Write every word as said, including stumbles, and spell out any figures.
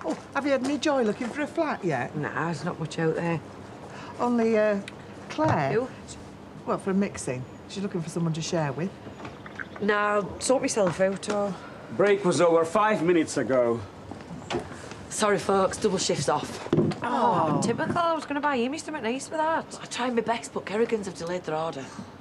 Oh, have you had any joy looking for a flat yet? Nah, there's not much out there. Only, uh, Claire? Who? Well, for a mixing. She's looking for someone to share with. Nah, I'll sort myself out, or... Break was over five minutes ago. Sorry, folks, double shifts off. Oh, typical. I was going to buy Amy something nice for that. I tried my best, but Kerrigans have delayed their order.